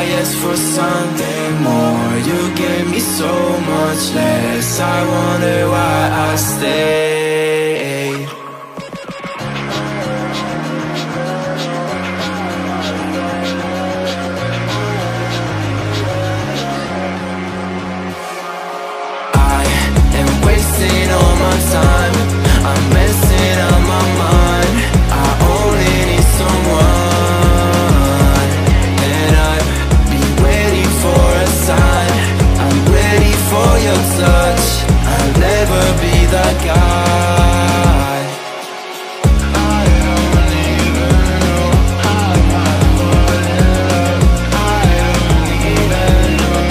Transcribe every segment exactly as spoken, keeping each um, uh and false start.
I asked for something more. You gave me so much less. I wonder why I stayed. I am wasting all my time. I'm messing up my mind. I only need someone, and I've been waiting for a sign. I'm ready for your touch. I'll never be that guy. I don't even know how I fall in love. I don't even know.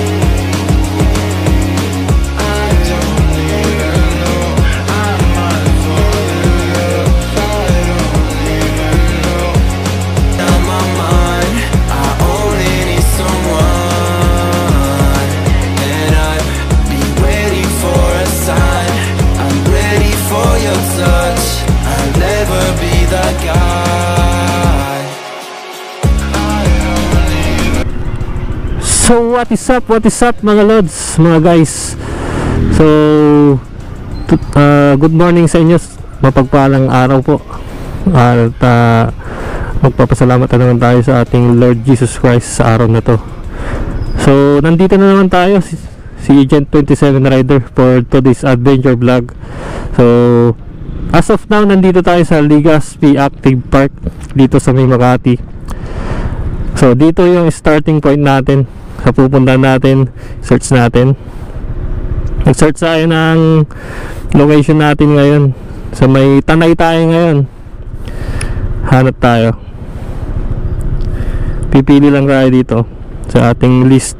I don't even know how I fall in love. I don't even know. On my mind, I only need someone, and I've been waiting for a sign. I'm ready for your touch. I'll never be that guy. So what is up, what is up mga lods, mga guys. So t- uh, good morning sa inyo, mapagpalang araw po. At uh, magpapasalamat na naman tayo sa ating Lord Jesus Christ sa araw na to. So nandito na naman tayo, si, si Agent twenty-seven Rider, for today's adventure vlog. So as of now, nandito tayo sa Legazpi Active Park dito sa may Makati. So dito yung starting point natin sa pupunta natin. Search natin, nag-search tayo ng location natin ngayon. So may Tanay tayo ngayon. Hanap tayo, pipili lang tayo dito sa ating list.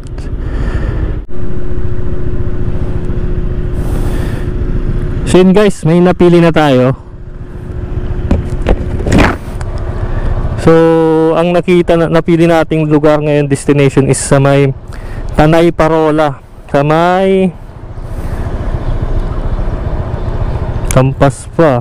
So yun guys, may napili na tayo. So ang nakita na, napili nating lugar ngayon, destination, is sa may Tanay Parola, sa may Kampas pa,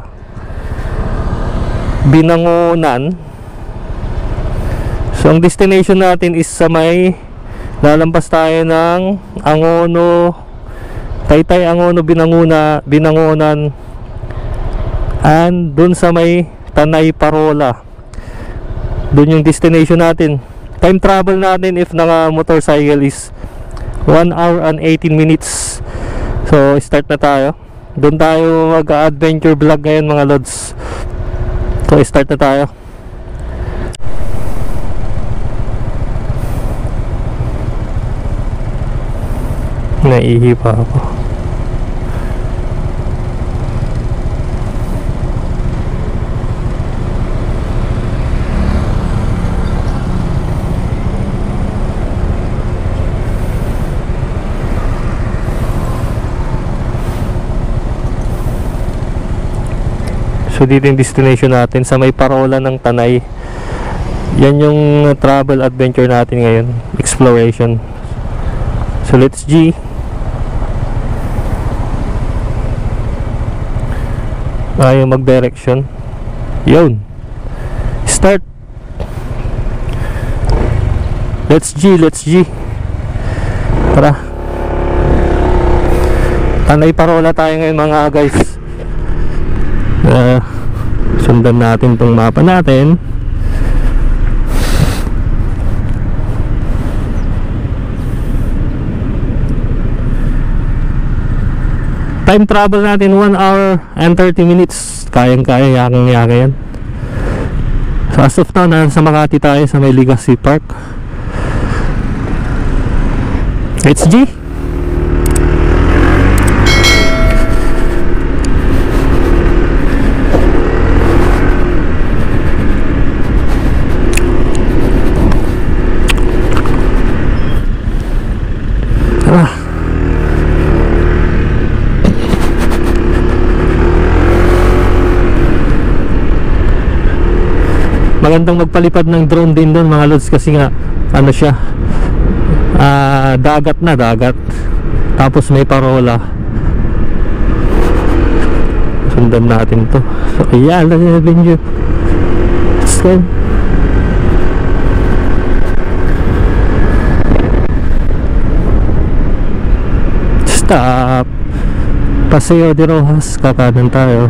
Binangonan. So ang destination natin is sa may, lalampas tayo ng Angono, Taytay, Angono, Binanguna, Binangonan, and dun sa may Tanay Parola. Dun yung destination natin. Time travel natin if naka motorcycle is one hour and eighteen minutes. So start na tayo. Doon tayo mag-adventure vlog ngayon mga lods. So start na tayo. Naihi pa ako. So dito yung destination natin sa may Parola ng Tanay. Yan yung travel adventure natin ngayon, exploration. So let's G. Ayaw mag-direction. Yun, start. Let's G, let's G. Tara, Tanay Parola tayo ngayon mga guys. Uh, sundan natin tong mapa natin. Time travel natin one hour and thirty minutes. Kayang-kaya, yakang-yaka yan. So as of now, nasa Makati tayo sa may Legazpi Park. Let's G. Magandang magpalipad ng drone din doon mga lods, kasi nga ano siya, uh, dagat na dagat, tapos may parola. Sundan natin to. So ayan, adventure. Let's go. stop. Paseo de Rojas, kakanan tayo.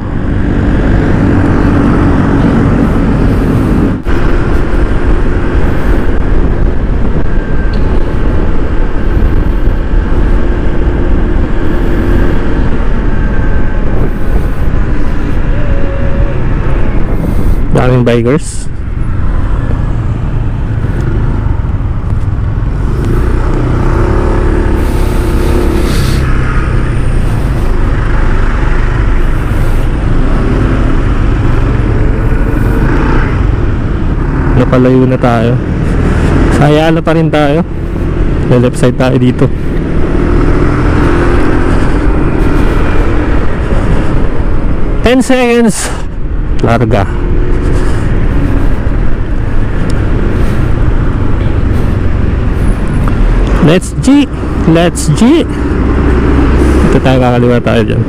Daming bikers. Napalayo na tayo. Sa Ayala pa rin tayo. Sa left side tayo dito. ten seconds. Larga. Let's G. Let's G. Ito tayo, kakaliwa tayo dyan.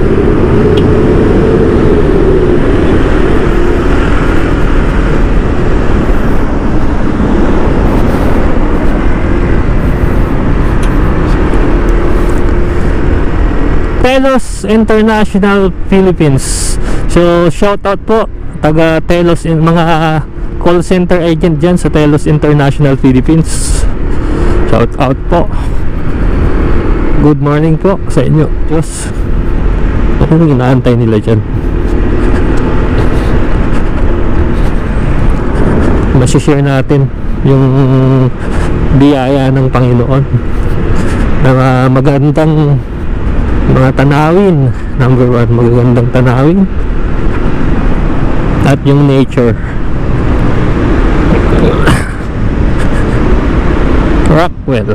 Telos International Philippines. So shout out po taga Telos, in mga call center agent dyan sa Telos International Philippines. Shout out po. Good morning po sa inyo. Diyos, anong inaantay nila dyan? Masishare natin yung biyaya ng Panginoon na uh, magandang mga tanawin. Number one, magagandang tanawin at yung nature. Rockwell,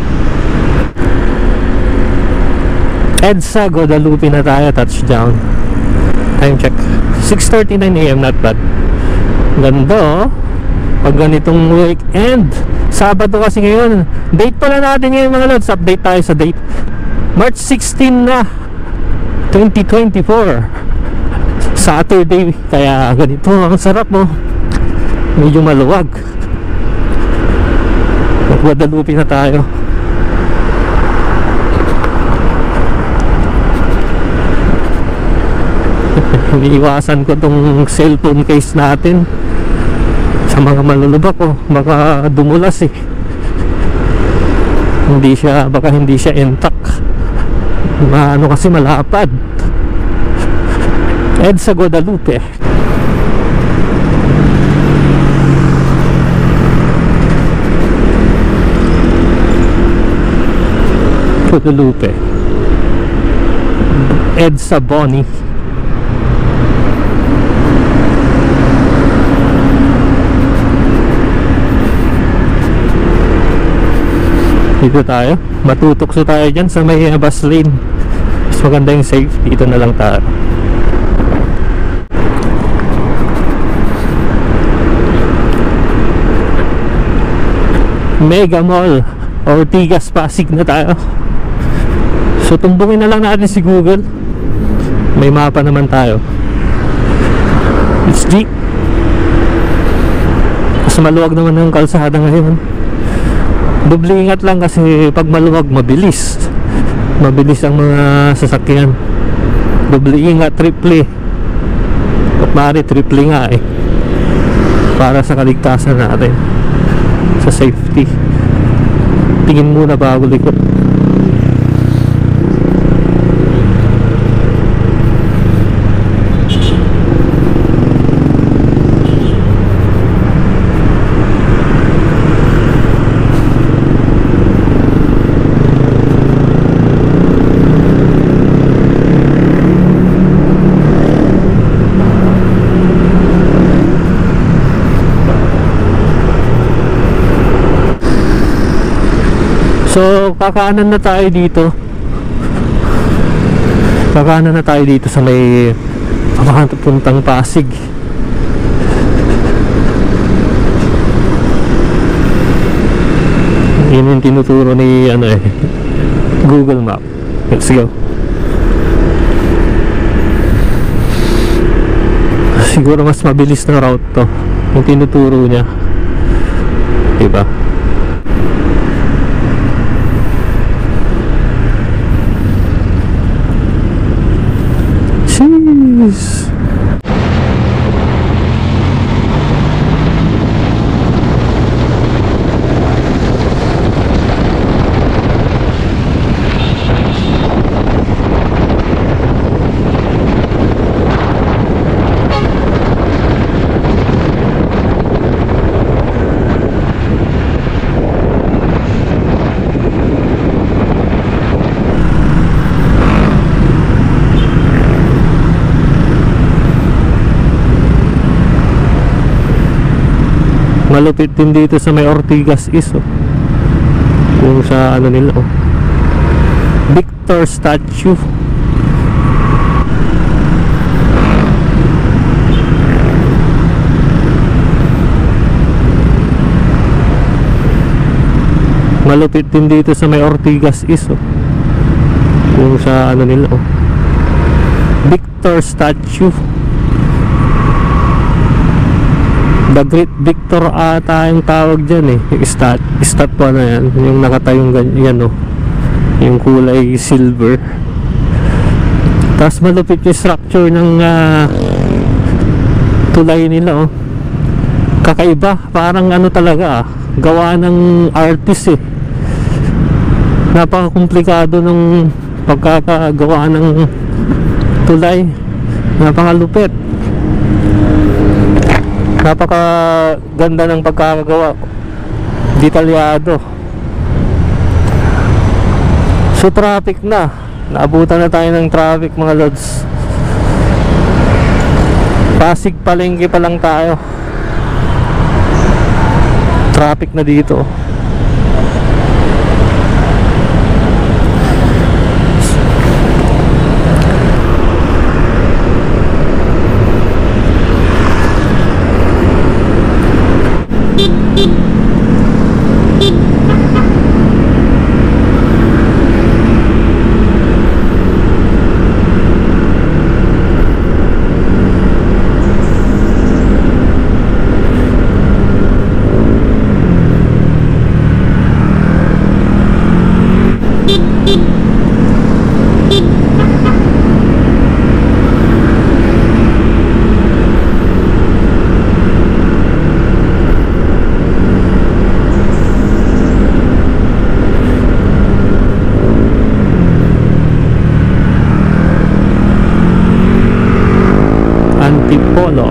EDSA Guadalupe na tayo. Touchdown. Time check six thirty-nine a m Not bad. Ganda oh. Pag ganitong weekend, Sabado kasi ngayon. Date pala natin ngayon mga lods. Update tayo sa date. March sixteen na twenty twenty-four, Saturday. Kaya ganito, ang sarap mo. Medyo maluwag. Guadalupe na tayo. Iniiwasan ko tong cellphone case natin sa mga malulubak ko. Baka dumulas eh. Hindi siya, baka hindi siya intact. Maano kasi malapad. EDSA Guadalupe. Guadalupe. EDSA Boni. Dito tayo, matutokso tayo dyan sa may uh, bus lane. Mas maganda yung safe. Dito na lang tayo. Mega Mall Ortigas, Pasig na tayo. So tumbungin na lang natin si Google. May mapa naman tayo. It's G. Mas maluwag naman ng kalsada ngayon. Doble ingat lang kasi pag maluwag, mabilis. Mabilis ang mga sasakyan. Doble ingat, triple. At maaari triple nga eh, para sa kaligtasan natin, sa safety. Tingin muna bago likod. So kakaanan na tayo dito. Kakaanan na tayo dito sa may puntang Pasig. Yun yung tinuturo ni ano eh, Google Map. Let's go. Siguro mas mabilis na route to yung tinuturo niya, diba? guys. Malupit din dito sa may Ortigas is oh. Yung sa ano nila oh, Victor statue. Malupit din dito sa may Ortigas is oh. Yung sa ano nila oh, Victor statue. The Great Victor ata yung tawag dyan eh. Yung stat, statwa na yan. Yung nakatayong ganyan oh. Yung kulay silver. Tapos malupit yung structure ng uh, tulay nila oh. Kakaiba. Parang ano talaga ah, gawa ng artist eh. Napaka-komplikado ng pagkakagawa ng tulay. Napakalupit. Napaka ganda ng pagkakagawa, detalyado. So traffic na, naabutan na tayo ng traffic mga lods. Pasig Palengke pa lang tayo, traffic na dito. Antipolo.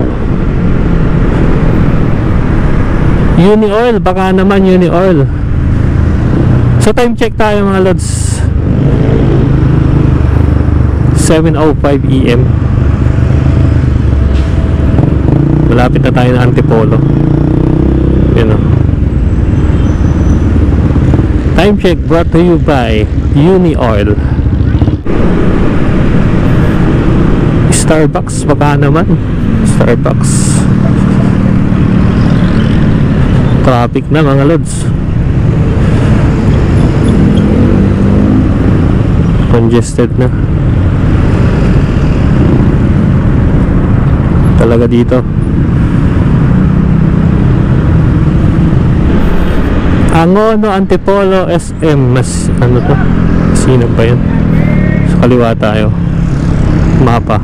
Uni Oil, baka naman Uni Oil. So time check tayo mga lods, seven oh five A M Malapit na tayo na Antipolo. Yan o. Time check brought to you by Uni Oil. Starbucks, baka naman Starbucks. Traffic na mga lods, congested na talaga dito. Angono, Antipolo, S M. Mas ano to, sino pa yan? Sa kaliwa tayo, mapa.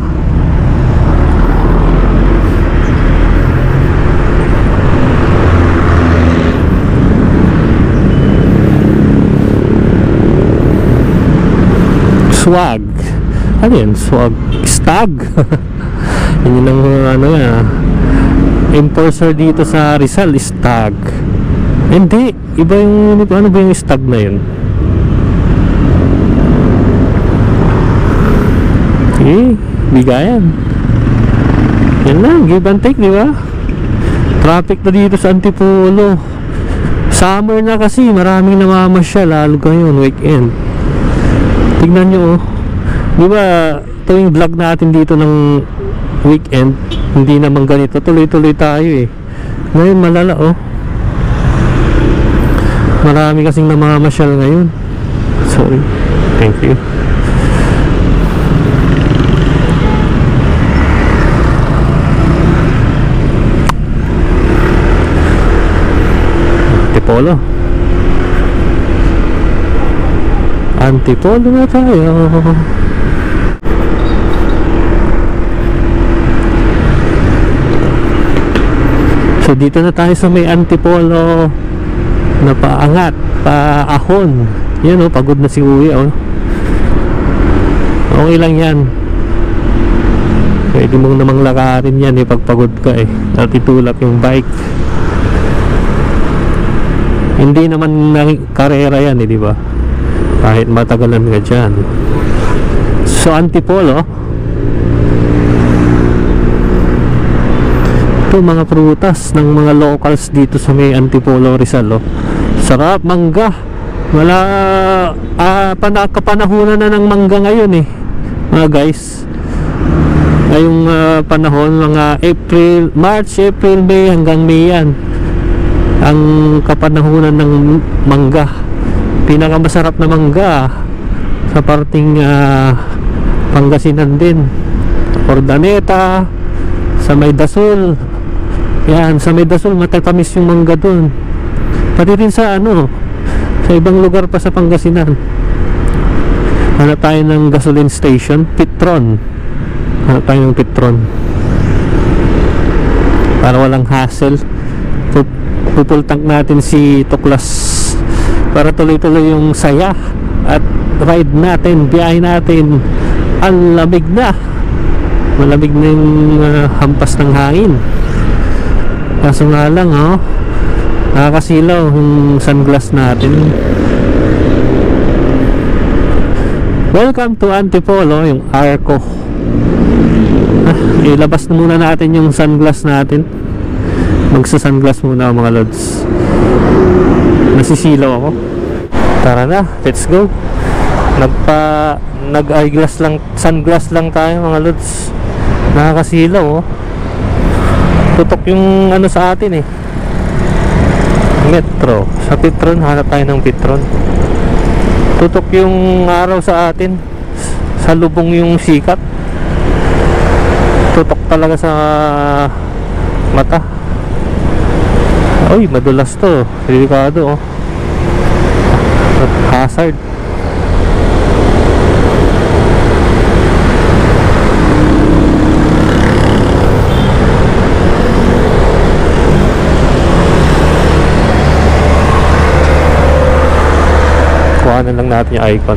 Swag. Ano yan? Swag. Stag. Yun yun ang ano yan. Enforcer dito sa Rizal, Stag. Hindi. Iba yung, ano ba yung stag na yun? Okay. Bigayan. Yan lang. Give and take, di ba? Traffic na dito sa Antipolo. Summer na kasi. Maraming namamasya. Lalo ngayon, weekend. Tignan nyo oh. Di ba tuwing vlog natin dito ng weekend, hindi naman ganito, tuloy-tuloy tayo eh. Ngayon malala oh. Marami kasing namamasyal ngayon. Sorry. Thank you. Antipolo. Antipolo na tayo. So dito na tayo sa may Antipolo na paangat, paahon. Yan oh, pagod na si Uwi oh. Okay lang yan. Pwede mong namang lakarin yan eh pag pagod ka eh. At itulak yung bike. Hindi naman karera yan eh, di ba? Kahit matagalan ka dyan. So Antipolo, ito mga prutas ng mga locals dito sa may Antipolo, Rizal oh. Sarap, mangga. Wala ah, panakapanahunan na ng mangga ngayon eh mga guys. Ngayong uh, panahon, mga April, March, April, May hanggang May yan ang kapanahunan ng mangga. Pinakamasarap na mangga sa parting uh, Pangasinan din, Ordaneta, sa may Dasol. Yan, sa may Dasol matatamis yung mangga dun. Pati rin sa ano, sa ibang lugar pa sa Pangasinan. Hanap tayo ng gasoline station, Petron. Hanap tayo ng Petron para walang hassle. Pupul tank natin si Tuklas para tuloy-tuloy yung saya at ride natin, biyahe natin. Ang lamig na, malamig na yung uh, hampas ng hangin. Kaso nga lang oh, nakakasilaw yung sunglass natin. Welcome to Antipolo, yung Arco. Ah, ilabas na muna natin yung sunglass natin. Magsa-sunglass muna mga lods. Nasisilaw ako. Tara na, let's go. Nagpa nag-eyeglass lang, sunglass lang tayo mga lods. Nakakasilaw oh. Tutok yung ano sa atin eh. Metro. Sa Petron, hanap tayo ng Petron. Tutok yung araw sa atin. Sa lubong yung sikat. Tutok talaga sa mata. Uy, madulas to. Delikado oh. Hazard. Kuhanan lang natin yung icon.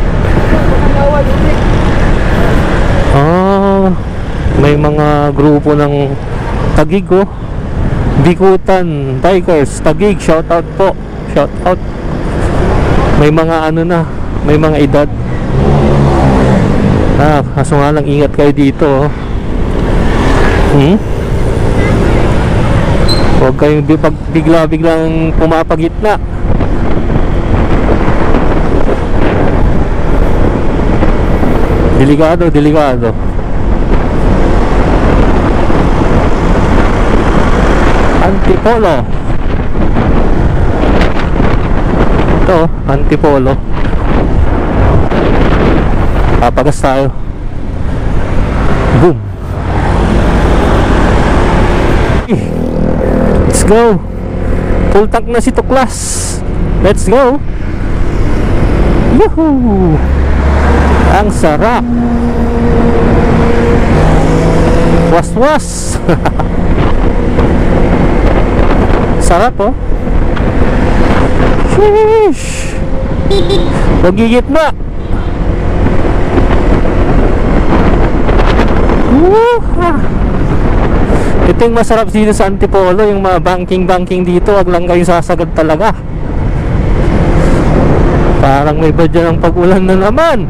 Ah, may mga grupo ng Taguig oh. Bikutan Bikers Taguig, shout out po. Shout out. May mga ano na, may mga edad. Ah, kaso nga lang ingat kayo dito oh. Hmm? Huwag kayong bigla-biglang pumapagitna. Delikado, delikado. Antipolo. Ito, Antipolo. Papagas tayo. Boom. Let's go. Full tank na si Tuklas. Let's go. Yuhuu. Ang sarap. Was-was. Sarap oh. Sheesh. Magigit na. Ito yung masarap dito sa Antipolo, yung mga banking-banking dito. Wag lang kayo sasagad talaga. Parang may badya ng pag-ulan na naman.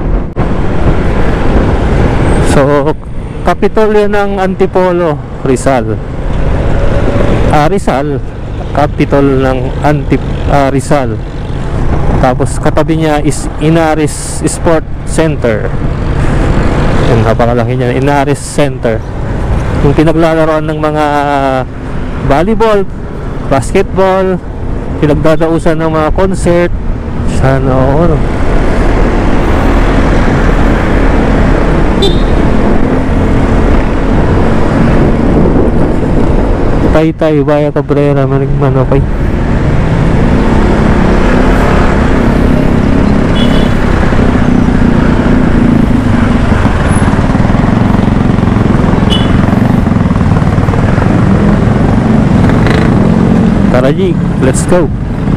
So, Capitol yan ng Antipolo, Rizal. Ah, Rizal. Capitol ng Antip uh, Rizal. Tapos katabi niya is Inaris Sport Center. Yung napakalaki niya, Inaris Center. Yung pinaglalaroan ng mga volleyball, basketball, pinagdadausan ng mga concert. Sana all. Taytay, Baya Cabrera, Maring Manokay. Tara G, let's go.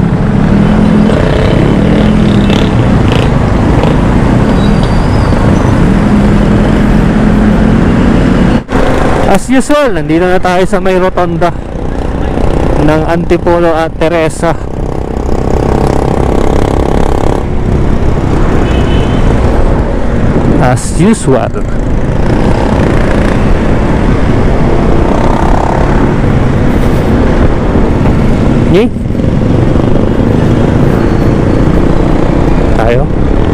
As usual, nandito na tayo sa may rotonda ng Antipolo at Teresa. As usual. Okay? Tayo.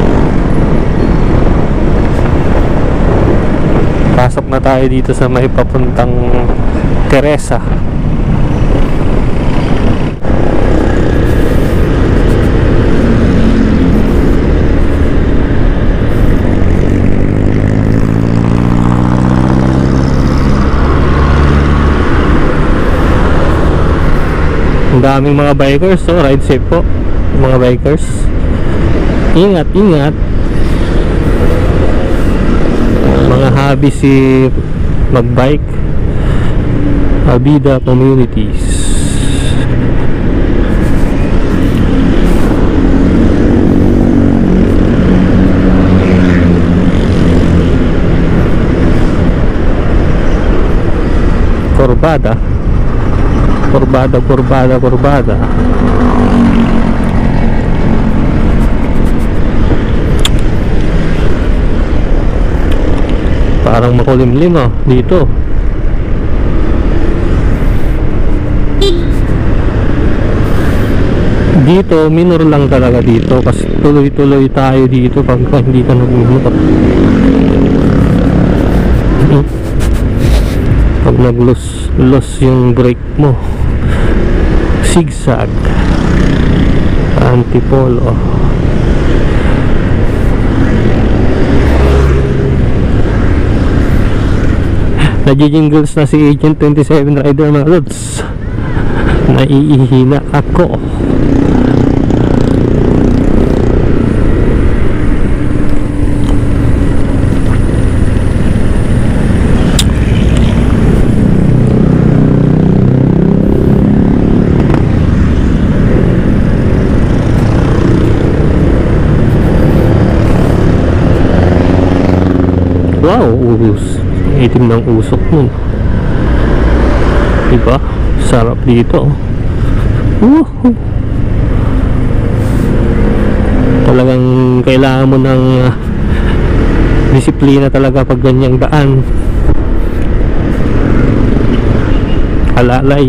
Pasok na tayo dito sa may papuntang Teresa. Ang daming mga bikers, so ride safe po mga bikers. Ingat, ingat. Mga hobby si magbike. Abida Communities. Corbada Corbada, Corbada, Corbada. Parang makulimlim ah dito. Dito minor lang talaga dito kasi tuloy-tuloy tayo dito pag hindi ka nag-minor. Pag nag-loss loss yung brake mo. Zigzag Antipolo. Nagigingles na si Agent twenty-seven Rider mga lods. Naiihina ako. Wow, us itim ng usok mo. Diba? Sarap dito. Woohoo! Talagang kailangan mo ng uh, disiplina talaga pag ganyang daan. Alalay.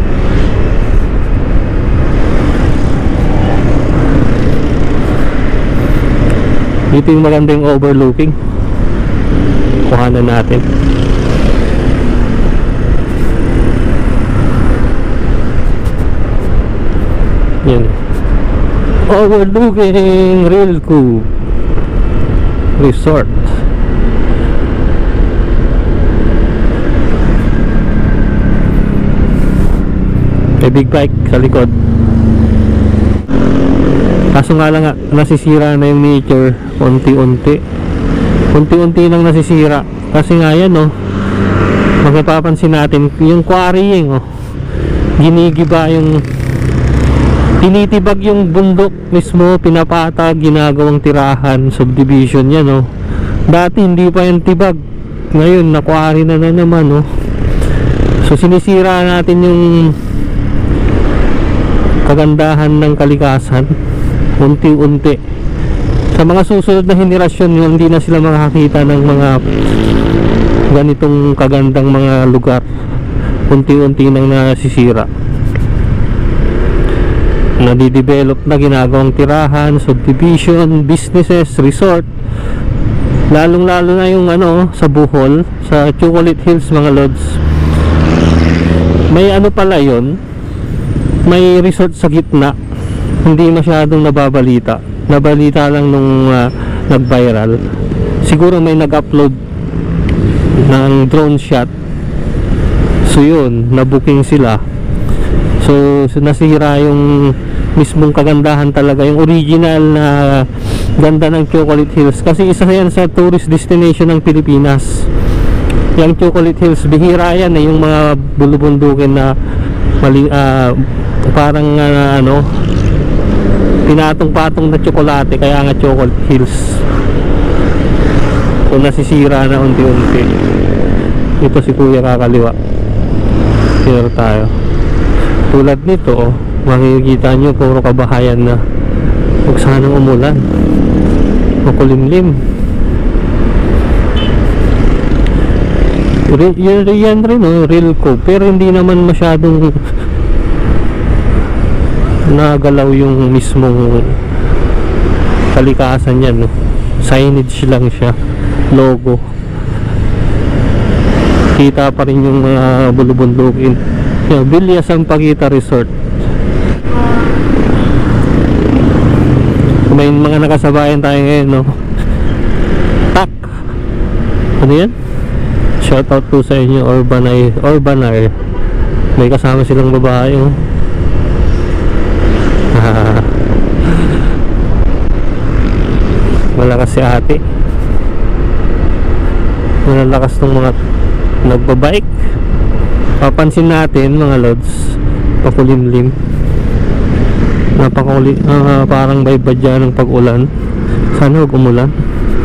Dito yung magandang overlooking. Kuhanan natin. Yan. Overlooking Rilco Resort. May big bike sa likod. Kaso nga lang nga, nasisira na yung nature unti-unti. Unti-unti nang nasisira. Kasi nga yan oh, magpapansin natin yung quarrying oh, ginigiba yung, tinitibag yung bundok mismo, pinapatag, ginagawang tirahan, subdivision yan oh. Dati hindi pa yung tibag, ngayon na-quarry na na naman oh. So sinisira natin yung kagandahan ng kalikasan unti-unti. Sa mga susunod na henerasyon yung hindi na sila makakita ng mga ganitong kagandang mga lugar, unti-unti nang nasisira, nadidevelop na, ginagawang tirahan, subdivision, businesses, resort. Lalong lalo na yung ano sa Bohol, sa Chocolate Hills mga lods. May ano pala yun, may resort sa gitna, hindi masyadong nababalita. Nabalita lang nung uh, nag-viral. Siguro may nag-upload ng drone shot. So yun, na-booking sila. So, so nasira yung mismong kagandahan talaga, yung original na ganda ng Chocolate Hills. Kasi isa yan sa tourist destination ng Pilipinas. Yung Chocolate Hills, bihira yan eh, yung mga bulubundukin na mali, uh, parang uh, ano, pinatong-patong na tsokolate, kaya nga Chocolate Hills. So nasisira na unti-unti. Ito si kuya kakaliwa. Here tayo. Tulad nito, oh, makikita nyo puro kabahayan na. Huwag sanang umulan, makulimlim. Real, yan, yan rin, oh, real ko, pero hindi naman masyadong nagalaw yung mismong kalikasan yan, no? Signage lang siya, logo. Kita pa rin yung mga uh, bulubundukin. Yung Villa Sampaguita Resort. May mga nakasabayan tayo ngayon, no? Tak! Ano yan? Shout out po sa inyo, Urbanay, Urbanar. May kasama silang babae, oh. Malakas si ate. Malalakas tong mga nagbabike. Papansin natin mga lods, pakulimlim. Napakuli, uh, parang may badya ng pag-ulan. Sana huwag umulan.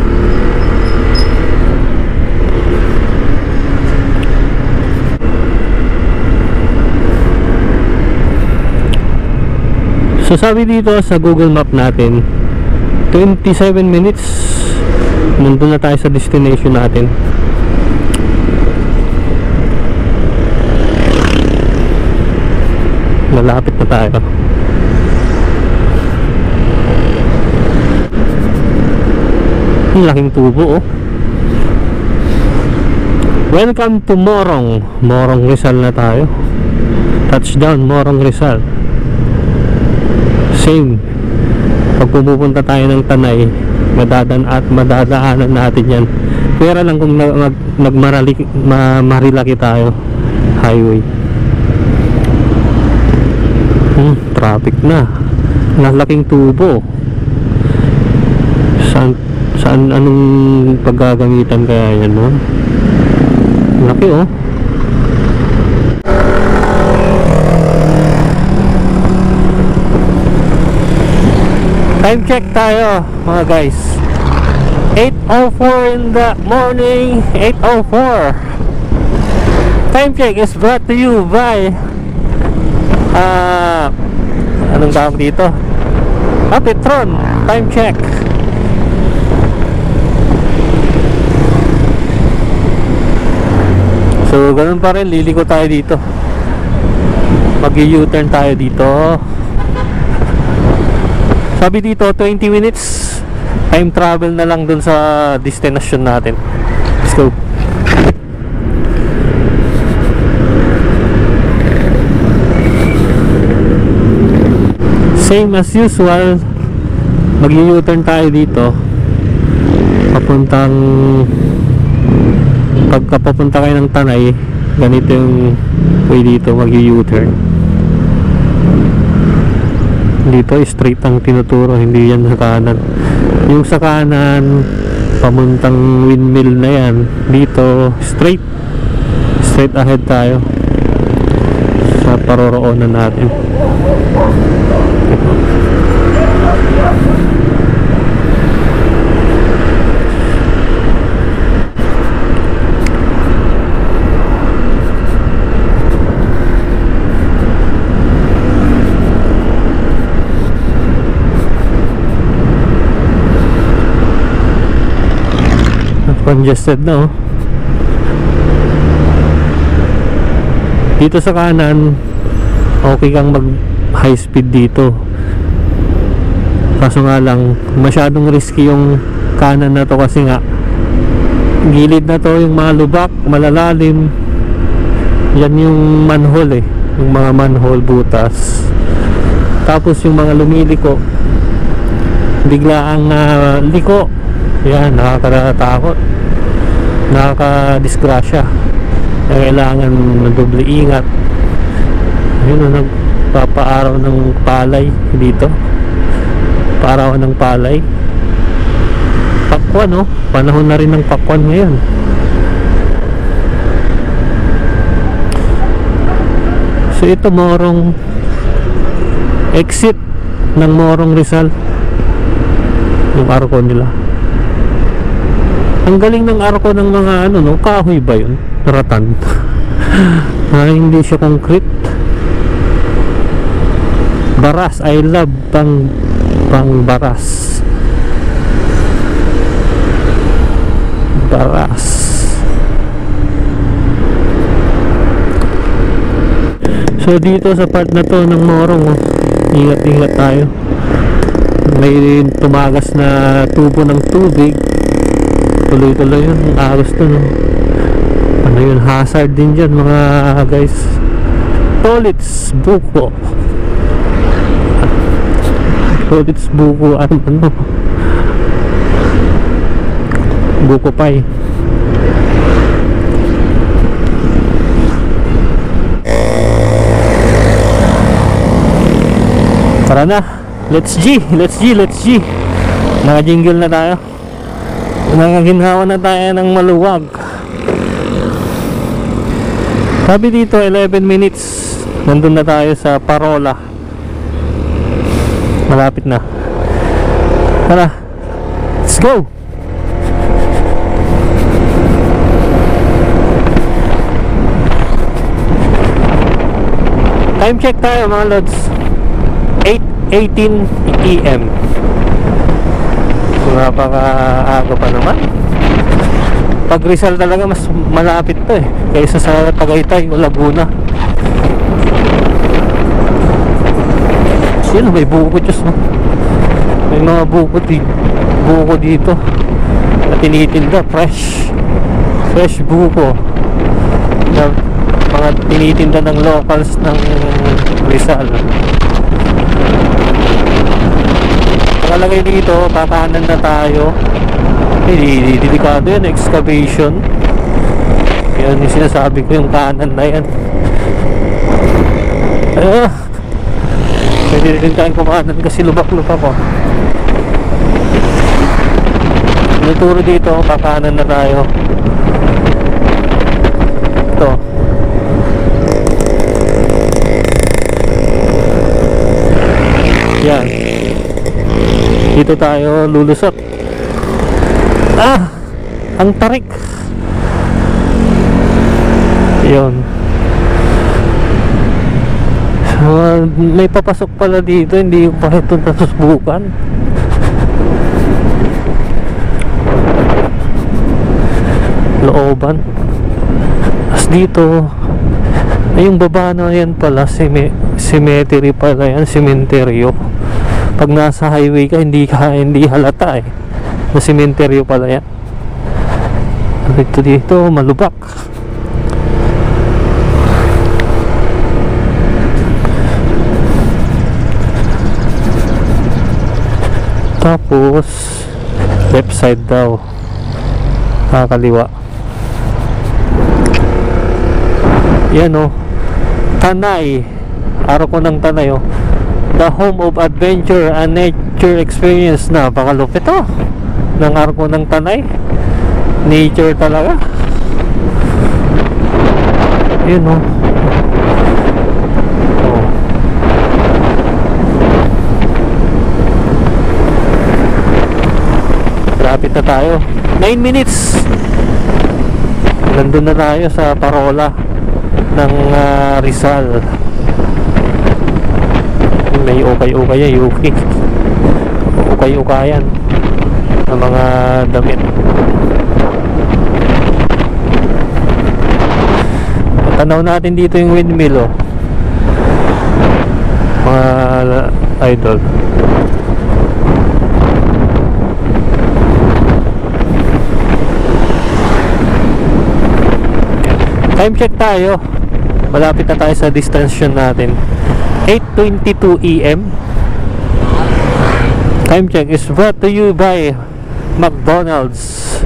So sabi dito sa Google Map natin, twenty-seven minutes nandun na tayo sa destination natin. Malapit na tayo. Ang laking tubo, oh. Welcome to Morong. Morong Rizal na tayo. Touchdown Morong Rizal. Same. Pag pupunta tayo ng Tanay, madadan at madadaanan natin yan. Pero lang kung nag, nag, nagmarali, ma, marilaki tayo highway. Hmm, traffic na. Nalaking tubo. Saan, saan anong paggagamitan kaya yan, no? Laki, oh. Time check tayo mga guys. Eight oh four in the morning. Eight oh four. Time check is brought to you by uh, anong tawag dito? Ah, Petron. Time check. So ganun pa rin, liliko tayo dito. Mag-u-turn tayo dito. Sabi dito twenty minutes time travel na lang dun sa destination natin. Let's go. Same as usual, mag-u-turn tayo dito. Papuntang pagka papunta kayo ng Tanay, ganito yung way dito, mag-u-turn. Dito straight ang tinuturo, hindi yan sa kanan. Yung sa kanan pamuntang windmill na yan, dito straight straight ahead tayo sa paroroonan natin. Congested na, oh. Dito sa kanan okay kang mag high speed dito, kaso nga lang masyadong risky yung kanan na to kasi nga gilid na to, yung mga lubak malalalim. Yan yung manhole, eh, yung mga manhole butas. Tapos yung mga lumiliko bigla ang uh, liko. Yan, nakakatakot, nakakadisgrasya. Kailangan doble ingat. Ayun, nagpapaaraw ng palay dito, paaraw ng palay. Pakwan, oh, panahon na rin ng pakwan ngayon. So ito Morong exit ng Morong Rizal, yung arko nila. Ang galing ng arko ng mga ano, no, kahoy ba yun? Ratan. Ah, hindi siya concrete. Baras, I love pang pang baras. Baras. So dito sa part na to ng Morong, oh, ingat-ingat tayo. May tumagas na tubo ng tubig. Tuloy-tuloy yun, agos to, no? Ano yun, hazard din dyan mga guys. Tolits buko. Tolits buko, ano ano buko pie. Tara na, let's G, let's G, let's G. Naka-jingle na tayo. Nakaginhawa na tayo ng maluwag. Sabi dito eleven minutes nandun na tayo sa Parola. Malapit na. Tara, let's go. Time check tayo mga lods, eight eighteen A M Napaka-aga pa naman. Pag Rizal talaga mas malapit to eh, kaysa sa Tagaytay o Laguna. Yun, may buko Diyos, no? May mga buko dito, buko dito na tinitinda, fresh fresh buko na mga tinitinda ng locals ng Rizal. Nakalagay dito, kakanan na tayo. Eh, delikado yan, excavation. Yan yung sinasabi ko, yung kanan na yan. Ah, pwede rin tayong kumanan kasi lubak-lubak ko. Nuturo dito, kakanan na tayo. Ito. Yan. Dito tayo lulusot. Ah! Ang tarik. Yun. So, may papasok pala dito. Hindi ko pa ito nasusubukan. Looban. As dito, ay yung baba na yan pala, cemetery pala yan, cementerio. Pag nasa highway ka, hindi ka hindi halata eh, na cementerio pala yan. Dito dito, malubak. Tapos left side daw, kakaliwa. Yan o, Tanay, araw ko ng Tanay o, the home of adventure and nature experience. Na pakalupit o ng arko ng Tanay. Nature talaga. Yun o. Oh. Rapid na tayo, nine minutes. Nandun na tayo sa Parola ng uh, Rizal. May ukay-ukay yan, yuki. Ukay-ukayan ng mga damit. Tanaw natin dito yung windmill, oh. Mga idol. Time check tayo. Malapit na tayo sa destination natin. eight twenty-two A M Time check is brought to you by McDonald's.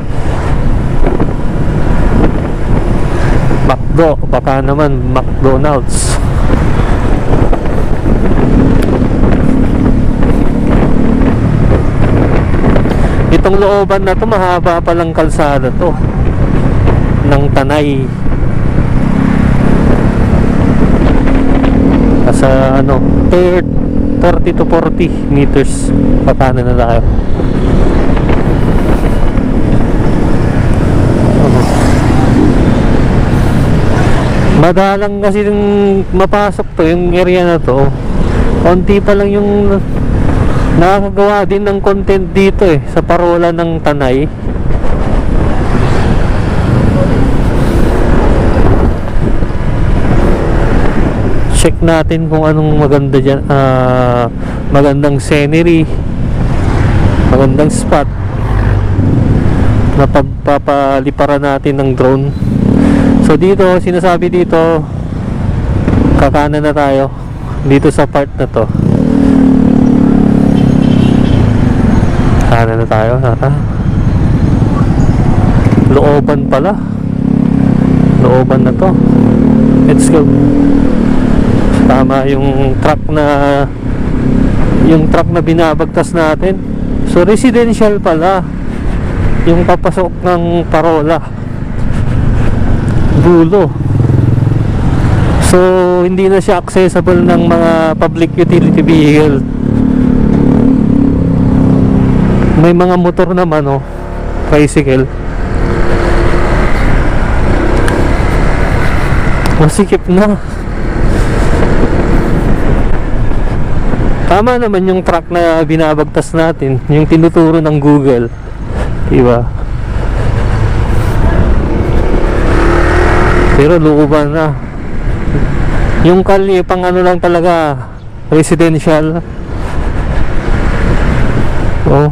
McDo, baka naman McDonald's. Itong looban na to, mahaba palang kalsada to ng Tanay. Nasa ano, thirty to forty meters pakanan na tayo. Madalang kasi yung mapasok to, yung area na to. Konti pa lang yung nakakagawa din ng content dito eh, sa parola ng Tanay. Check natin kung anong maganda dyan, uh, magandang scenery, magandang spot na pagpapaliparan natin ng drone. So dito, sinasabi dito, kakanan na tayo dito sa part na to. Kanan na tayo, ha? Looban pala. Looban na to. Let's go. Tama yung truck na yung truck na binabagtas natin. So residential pala yung papasok ng parola dulo. So hindi na siya accessible ng mga public utility vehicle. May mga motor naman, oh, tricycle. Masikip na. Tama naman yung truck na binabagtas natin, yung tinuturo ng Google, diba? Pero looban na. Yung kalye pang ano lang talaga, residential. Oh.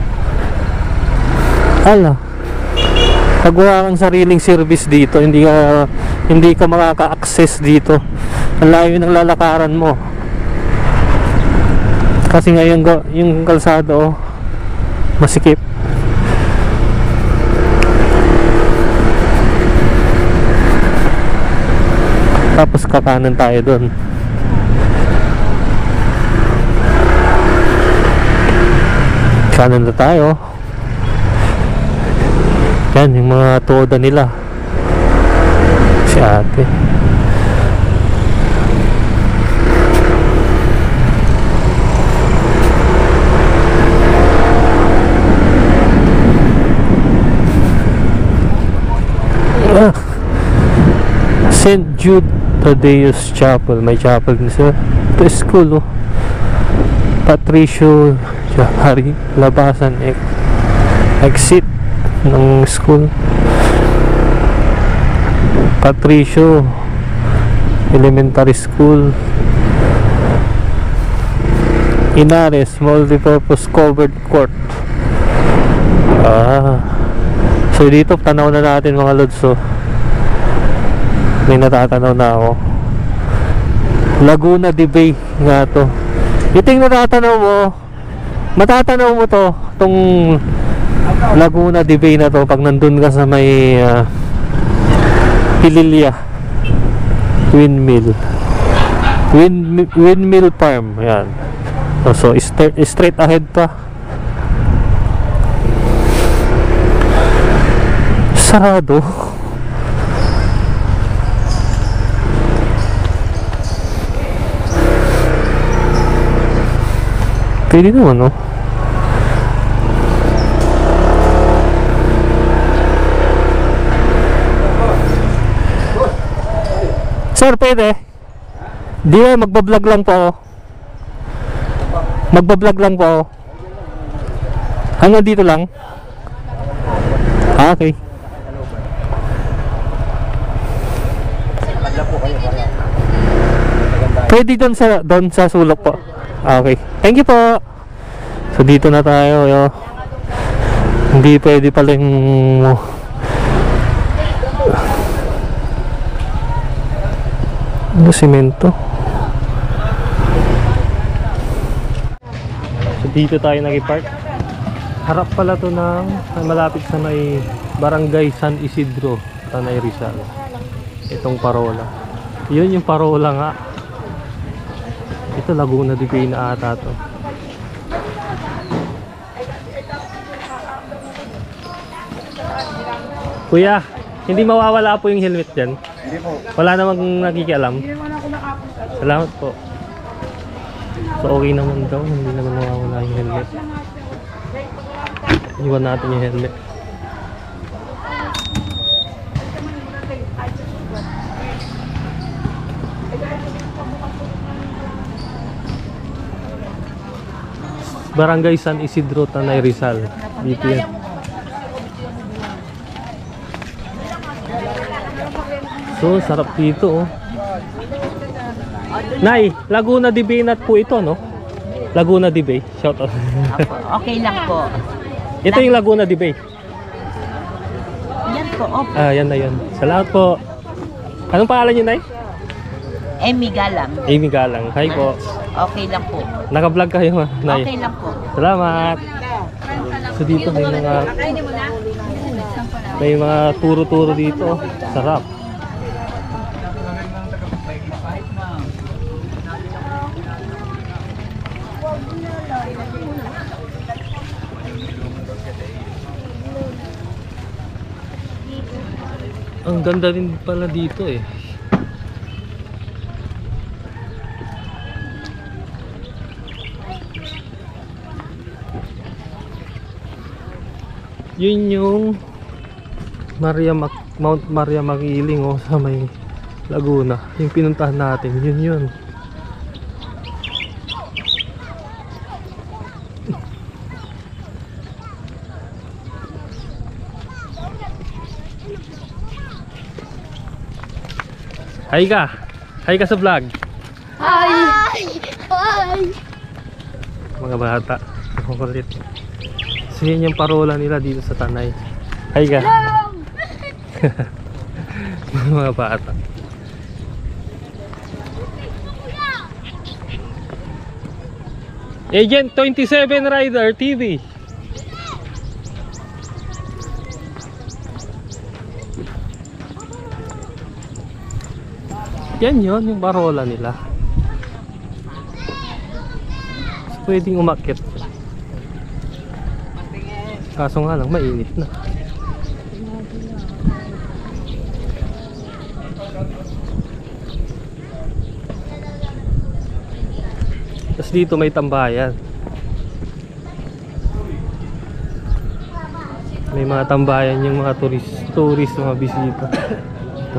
Ala. Pag wala kang sariling service dito, hindi ka hindi ka makaka-access dito. Ang layo ng lalakaran mo. Kasi ngayon yung kalsada, oh, masikip. Tapos kakanan tayo doon. Kanan na tayo. Yan yung mga toda nila. Si ate. Saint Jude Tadeus Chapel. May chapel din sa ito school, oh. Patricio Jahari Labasan ex exit ng school. Patricio Elementary School. Inares Multipurpose Covered Court. Ah, so dito tanaw na natin mga lods, oh. May natatanaw na ako. Laguna de Bay nga to. Yung natatanaw mo, matatanaw mo to, tong Laguna de Bay na to pag nandun ka sa may uh, Pililya Windmill Wind, Windmill Farm. Yan. So, so straight, straight ahead pa. Sarado. Pwede naman, no? Sir, pwede? Di ba, magbablog lang po ako. Magbablog lang po ako. Hanggang dito lang? Ah, okay. Pwede doon sa, doon sa sulok po. Ah, okay. Thank you po. So dito na tayo, yo. Hindi pwede palang ano, simento. So dito tayo nag-park. Harap pala to ng malapit sa may Barangay San Isidro, Tanay Rizal. Itong parola. Yun yung parola nga. Ito Laguna de Bay na ata to. Kuya, hindi mawawala po yung helmet dyan? Hindi po. Wala namang nakikialam? Hindi naman ako nakapunta. Salamat po. So okay naman daw, hindi naman nawawala yung helmet. Iwan natin yung helmet. Barangay San Isidro, Tanay Rizal. Dito yan. So, sarap dito oh. Nay, Laguna de Bay nut po ito, no? Laguna de Bay. Shout out. Okay lang po. Ito yung Laguna de Bay. Yan po, opo. Ah, yan na yun. Salamat po. Anong pangalan niyo, Nay? Amy Galang. Amy Galang. Hi po. Okay lang po. Naka-vlog kayo, Nay. Okay lang po. Salamat. So dito may mga may mga turo-turo dito. Sarap. Ang ganda rin pala dito eh. Yun yung Maria Mac Mount Maria Makiling oh, sa may Laguna. Yung pinuntahan natin, yun yun. Hi ka! Hi ka sa vlog! Hi! Hi! Mga bata, ang kulit. So yun yung parola nila dito sa Tanay. Hi ka! Mga bata. Agent twenty-seven Rider T V. Yan yun, yung parola nila. So, pwedeng umakyat. Kaso nga lang, mainit na. Tapos dito may tambayan. May mga tambayan yung mga tourist, tourist, mga bisita. Ito.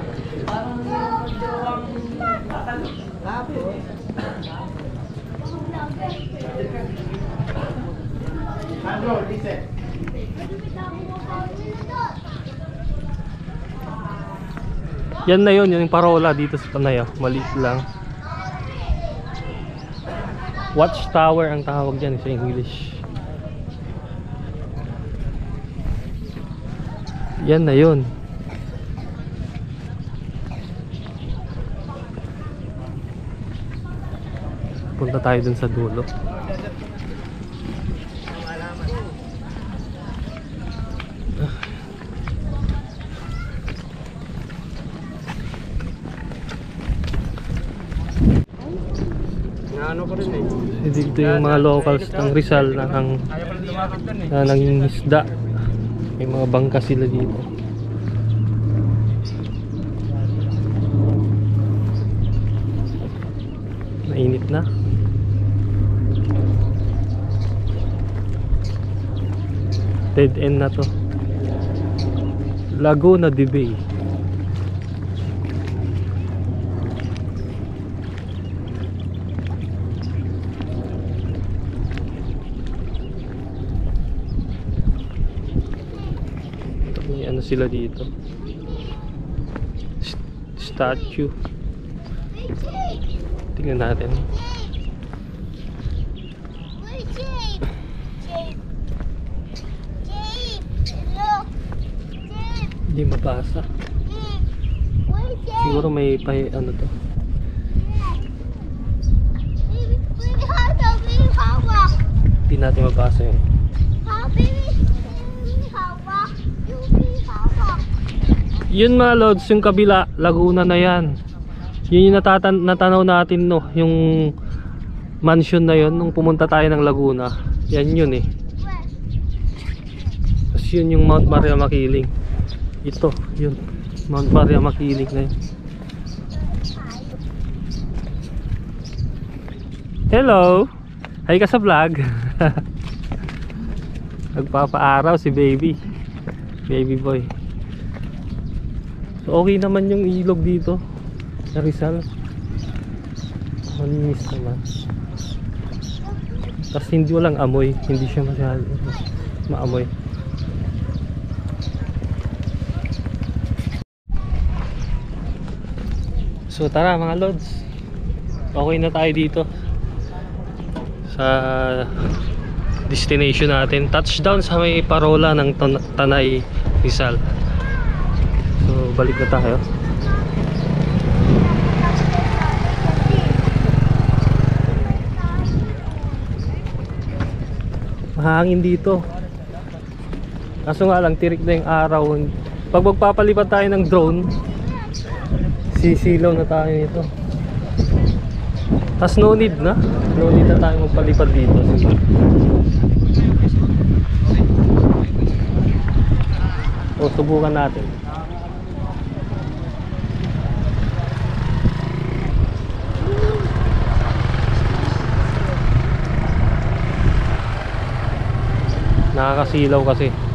Yan na yun, yung parola dito sa Tanay. Maliit lang. Watchtower ang tawag dyan sa English. Yan na yun. Punta tayo dun sa dulo. Ano ko rin eh. Dito yung mga locals ng Rizal na nang na nangingisda. May mga bangka sila dito. Mainit na. Dead end na to. Laguna de Bay. Ano sila dito? St statue. Tingnan natin. Hindi mabasa. Siguro may pay ano to. Hindi natin mabasa yun. Yun mga lods, yung kabila, Laguna na yan. Yun yung natatan natanaw natin no, yung mansion na yun nung pumunta tayo ng Laguna. Yan yun eh. Tapos yun yung Mount Maria Makiling. Ito, yun, Mount Maria Makiling na yun. Hello! Hay ka sa vlog. Nagpapaaraw si baby. Baby boy. So okay naman yung ilog dito sa Rizal. Malinis naman. Tapos hindi walang amoy. Hindi siya masyado maamoy. So tara mga lods, okay na tayo dito sa destination natin. Touchdown sa may parola ng Tan- Tanay, Rizal. So balik na tayo. Mahangin dito. Kaso nga lang tirik na yung araw. Pag magpapalipad tayo ng drone, sisilaw na tayo nito. Tapos no need na. No need na tayo magpalipad dito. O subukan natin. Nakakasilaw kasi.